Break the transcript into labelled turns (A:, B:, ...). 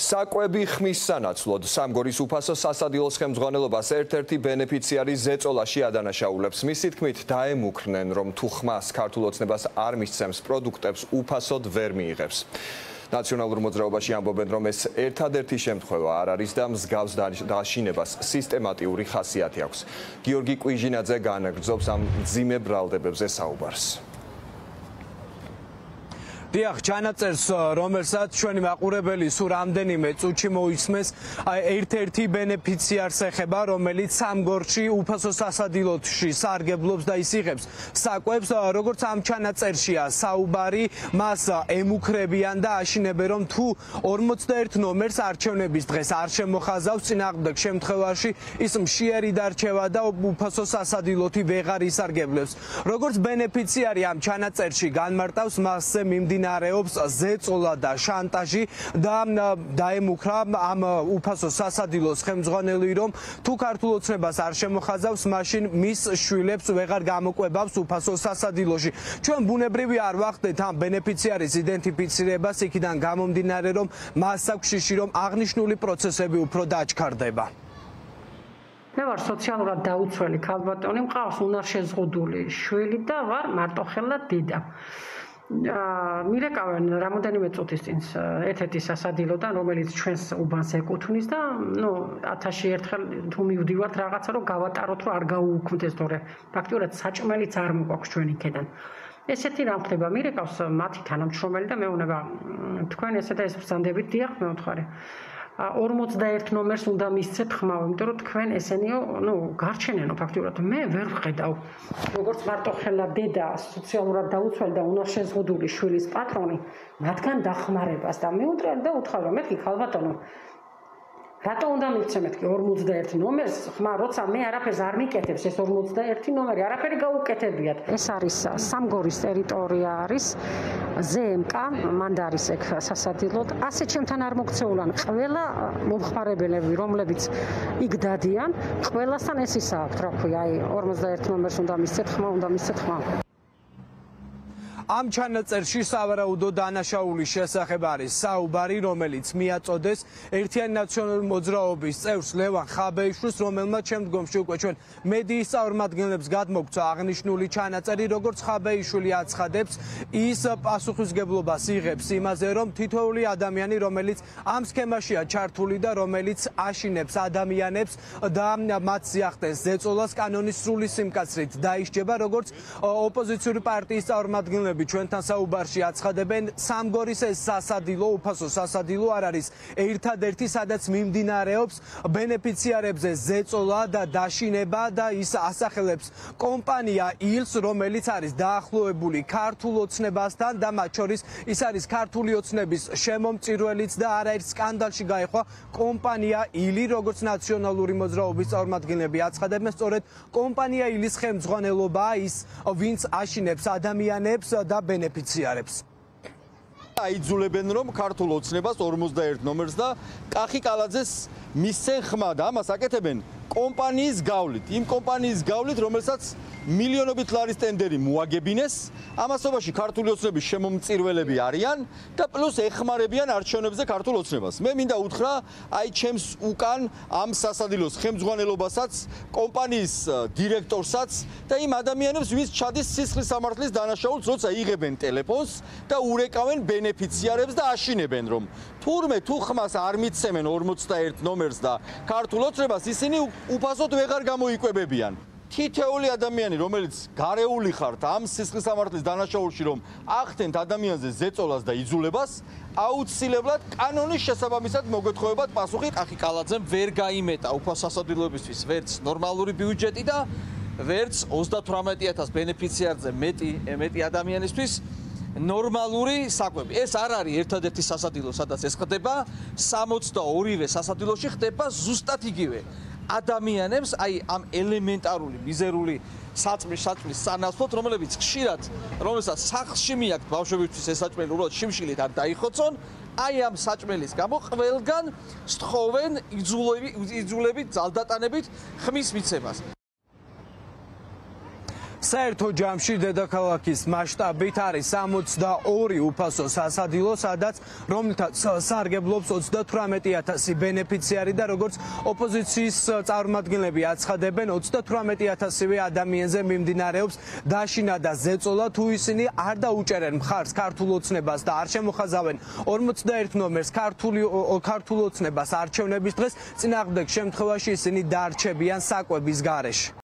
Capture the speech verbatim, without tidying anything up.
A: საკვები ხმის სანაცვლოდ სამგორის უფასო სასადილოს ხელმძღვანელობას ერთ-ერთი ბენეფიციარი ზეწოლაში ადანაშაულებს. მისი თქმით, დაემუქრნენ, რომ თუ ხმას ქართულ ოცნებას არ მისცემს პროდუქტებს, უფასოდ ვერ მიიღებს. ნაციონალურ მოძრაობაში ამბობენ, რომ ეს ერთადერთი შემთხვევა არ არის და მსგავს დაშინებას სისტემატიური ხასიათი აქვს. გიორგი კვიჟინაძე განაგრძობს ამ მძიმე ბრალდებებზე საუბარს.
B: დიახ, ჩანაწერს, რომელსაც ჩვენი მაყურებელი სულ რამდენიმე წუთში მოისმენს, ერთ-ერთი ბენეფიციარს ეხება, რომელიც სამგორში უფასო სასადილოში სარგებლობს და ის იღებს საკვებს, როგორც ამ ჩანაწერშია საუბარი, მას ემუქრებიან და აშინებენ, რომ თუ ორმოცდაერთ ნომერს არჩევნების დღეს არ შემოხაზავს, წინააღმდეგ შემთხვევაში ის მშიერი დარჩება და უფასო სასადილოთი ვეღარ ისარგებლებს. როგორც ბენეფიციარი ამ ჩანაწერში განმარტავს, მასზე მიმდინარეობს მინარეობს ზეწოლა და შანტაჟი და დაემუქრა ამ უფასო სასადილოს ხელმძღვანელი, რომ თუ ქართულ ოცნებას არ შემოხაზავს, მაშინ მის შვილებს ვეღარ გამოკვებავს უფასო სასადილოში. ჩვენ ბუნებრივი არ ვახდეთ ამ ბენეფიციარის იდენტიფიცირებას, იქიდან გამომდინარე, რომ მას აქვს შიში, რომ აღნიშნული პროცესები უფრო დაჩქარდება.
C: მე ვარ სოციალურად დაუცველი ქალბატონი, მყავს უნარშეზღუდული შვილი და ვარ მარტოხელა დედა. მირეკავენ რამოდენიმე წუთის წინ ერთ-ერთი სასადილოდან, რომელიც ჩვენს უბანს ეკუთვნის და ნუ ათასში ერთხელ თუ მივდივართ რაღაცა, რომ გავატაროთ, რომ არ გაუუქმდეს, თორე ფაქტიურად საჭმელიც არ მოგვაქვს ჩვენ იქიდან. ესეთი რამ ხდება, მირეკავს მათი თანამშრომელი და მეუბნება, თქვენ ესე და ეს ბრძანდებით, დიახ, მე ვთქვარი. ორმოცდაერთ ნომერს უნდა მისცეთ ხმა, იმიტომ რომ თქვენ ესენიო, ნუ გარჩენენო ფაქტიურად. მე ვერ ვხედავ, როგორც მარტოხელა დედა, სოციალურად დაუცველი და უნარშეზღუდული შვილის პატრონი, მათგან დახმარებას და მეუტრიალ და უთხრა, რომ მეთქი ქალბატონო, რატო უნდა მივცე მეთქი ორმოცდაერთ ნომერს ხმა, როცა მე არაფერს არ მიკეთებს ეს ორმოცდაერთი ნომერი, არაფერი გაუკეთებიათ. ეს არის სამგორის ტერიტორია არის ზემკა, მანდარის ეგ სასადილოდ. ასე ჩემთან არ მოქცეულან ყველა მომხმარებელები, რომლებიც იქ დადიან, ყველასთან ეს ისა აქვთ, რა ქვია, აი ორმოცდაერთ ნომერს უნდა მისცეთ ხმა, უნდა მისცეთ ხმა.
B: ამ ჩანაწერში სავარაუდო დანაშაულის შესახებ არის საუბარი, რომელიც მიაწოდეს ერთიანი ნაციონალური მოძრაობის წევრს ლევან ხაბეიშვილს, რომელმაც შემდგომში უკვე ჩვენ მედიის წარმომადგენლებს გადმოგცა აღნიშნული ჩანაწერი, როგორც ხაბეიშვილი აცხადებს, ის პასუხისმგებლობას იღებს იმაზე, რომ თითოეული ადამიანი, რომელიც ამ სქემაშია ჩართული და რომელიც აშინებს ადამიანებს და მათ ზიახდენს ზეწოლას, კანონის სრული სიმკაცრით დაიშჯება, როგორც ოპოზიციური პარტიის წარმომადგენლები ჩვენთან საუბარში აცხადებენ, სამგორის ეს სასადილო, უფასო სასადილო არ არის ერთადერთი, სადაც მიმდინარეობს ბენეფიციარებზე ზეწოლა და დაშინება და ის ასახელებს კომპანია ილს, რომელიც არის დაახლოებული ქართულ ოცნებასთან და მათ შორის ის არის ქართული ოცნების შემომწირველიც და არაერთ სკანდალში გაეხვა კომპანია ილი, როგორც ნაციონალური მოძრაობის წარმომადგენლები აცხადებენ, სწორედ კომპანია ილის ხელმძღვანელობაა ის, ვინც აშინებს ადამიანებს და ბენეფიციარებს.
D: აიძულებენ, რომ ქართულ ოცნებას ორმოცდაერთ ნომერს და კახი კალაძეს მისცენ ხმა და ამას აკეთებენ კომპანიის გავლით. იმ კომპანიის გავლით, რომელსაც მილიონობით ლარის ტენდერი მოაგებინეს, ამასობაში ქართული ოცნების შემომწირველები არიან და პლუს ეხმარებიან არჩევნებზე ქართულ ოცნებას. მე მინდა უთხრა, აი ჩემს უკან ამ სასადილოს ხელმძღვანელობასაც, კომპანიის დირექტორსაც და იმ ადამიანებს, ვინც ჩადის სისხლის სამართლის დანაშაულს, როცა იღებენ ტელეფონს და ურეკავენ ბენეფიციარებს და აშინებენ, რომ თურმე თუ ხმას არ მიცემენ ორმოცდაერთ ნომერს და ქართულ ოცნებას, ისინი უფასოდ ვეღარ გამოიკვებებიან. თითოეული ადამიანი, რომელიც გარეული ხართ ამ სისხლის სამართლის დანაშაულში, რომ ახდენთ ადამიანზე ზეწოლას და იძულებას, აუცილებლად კანონის შესაბამისად მოგეთხოვებათ პასუხი.
E: კახი კალაძემ ვერ გაიმეტა უფასო სასადილოებისთვის ვერც ნორმალური ბიუჯეტი და ვერც ოცდათვრამეტი ათას ბენეფიციარზე მეტი მეტი ადამიანისთვის ნორმალური საკვები. ეს არ არის ერთადერთი სასადილო, სადაც ეს ხდება, სამოცდაორივე სასადილოში ხდება ზუსტად იგივე. ადამიანებს აი ამ ელემენტარული მიზერული საწმის საწმის სანაცვლოდ, რომლებიც ხშირად, რომელსაც სახლში მიაქვთ ბავშვებისთვის ეს საჭმელი უბრალოდ შიმშილით არ დაიხოცონ, აი ამ საჭმელის გამო ყველგან სთხოვენ იძულებით, იძულებით, ძალდატანებით ხმის მიცემას.
B: საერთო ჯამში დედაქალაქის მასშტაბით არის სამოცდაორი უფასო სასადილო, სადაც რომლითაც სარგებლობს ოცდათვრამეტი ათასი ბენეფიციარი და როგორც ოპოზიციის წარმომადგენლები აცხადებენ, ოცდათვრამეტი ათასივე ადამიანზე მიმდინარეობს დაშინა და ზეწოლა, თუ ისინი არ დაუჭერენ მხარს ქართულ ოცნებას და არ შემოხაზავენ ორმოცდაერთ ნომერს ქართული ქართულ ოცნებას არჩევნების დღეს, წინააღმდეგ შემთხვევაში ისინი დარჩებიან საკვების გარეშე.